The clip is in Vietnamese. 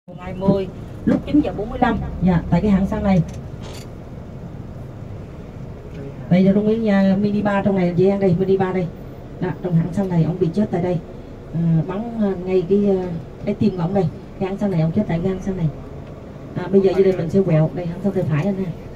Ngày 10 lúc 9:45. Dạ, tại cái hãng xăng này. Đây là trong cái nhà mini bar trong này chị An đây, mini bar đây. Đó, trong hãng xăng này ông bị chết tại đây. Bắn ngay cái tim của ông đây. Cái hãng xăng này ông chết tại cái hãng xăng này. Bây giờ dưới đây mình sẽ quẹo đây hãng xăng tay phải anh ha.